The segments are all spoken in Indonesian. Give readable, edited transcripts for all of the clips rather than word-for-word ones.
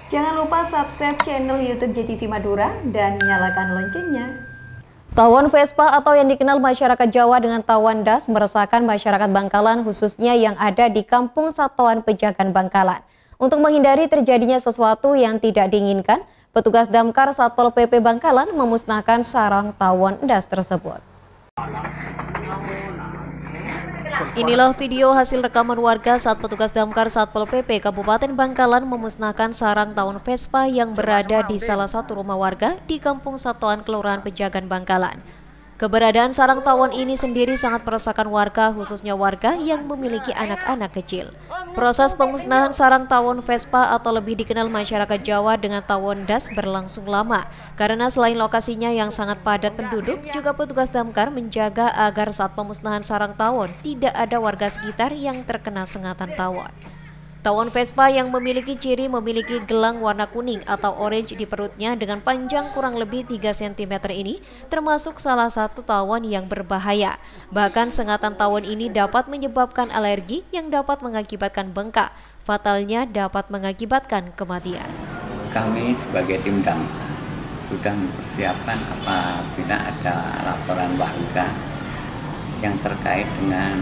Jangan lupa subscribe channel YouTube JTV Madura dan nyalakan loncengnya. Tawon Vespa atau yang dikenal masyarakat Jawa dengan tawon das meresahkan masyarakat Bangkalan khususnya yang ada di Kampung Satuan Pejagan Bangkalan. Untuk menghindari terjadinya sesuatu yang tidak diinginkan, petugas damkar Satpol PP Bangkalan memusnahkan sarang tawon das tersebut. Inilah video hasil rekaman warga saat petugas damkar Satpol PP Kabupaten Bangkalan memusnahkan sarang tawon Vespa yang berada di salah satu rumah warga di Kampung Satuan Kelurahan Pejagan Bangkalan. Keberadaan sarang tawon ini sendiri sangat meresahkan warga, khususnya warga yang memiliki anak-anak kecil. Proses pemusnahan sarang tawon Vespa atau lebih dikenal masyarakat Jawa dengan tawon das berlangsung lama, karena selain lokasinya yang sangat padat penduduk, juga petugas damkar menjaga agar saat pemusnahan sarang tawon tidak ada warga sekitar yang terkena sengatan tawon. Tawon Vespa yang memiliki ciri memiliki gelang warna kuning atau orange di perutnya dengan panjang kurang lebih 3 cm ini termasuk salah satu tawon yang berbahaya. Bahkan sengatan tawon ini dapat menyebabkan alergi yang dapat mengakibatkan bengkak. Fatalnya dapat mengakibatkan kematian. Kami sebagai tim damkar sudah mempersiapkan apabila ada laporan warga yang terkait dengan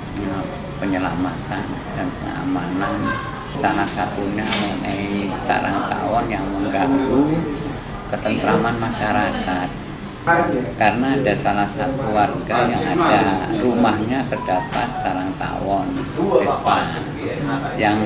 penyelamatan dan pengamanan, salah satunya mengenai sarang tawon yang mengganggu ketentraman masyarakat. Karena ada salah satu warga yang ada rumahnya terdapat sarang tawon Vespa yang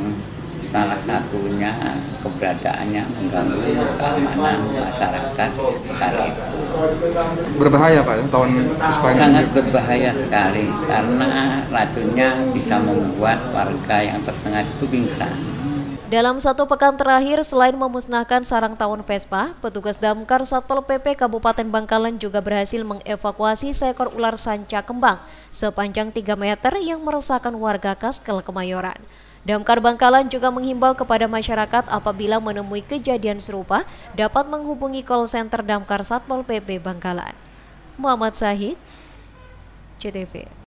salah satunya keberadaannya mengganggu keamanan masyarakat di sekitar itu. Berbahaya Pak ya, tawon Vespa ini? Sangat berbahaya sekali karena racunnya bisa membuat warga yang tersengat itu pingsan. Dalam 1 pekan terakhir, selain memusnahkan sarang tawon Vespa, petugas damkar Satpol PP Kabupaten Bangkalan juga berhasil mengevakuasi seekor ular sanca kembang sepanjang 3 meter yang meresahkan warga Kaskel Kemayoran. Damkar Bangkalan juga menghimbau kepada masyarakat apabila menemui kejadian serupa dapat menghubungi call center Damkar Satpol PP Bangkalan. Muhammad Sahid, JTV.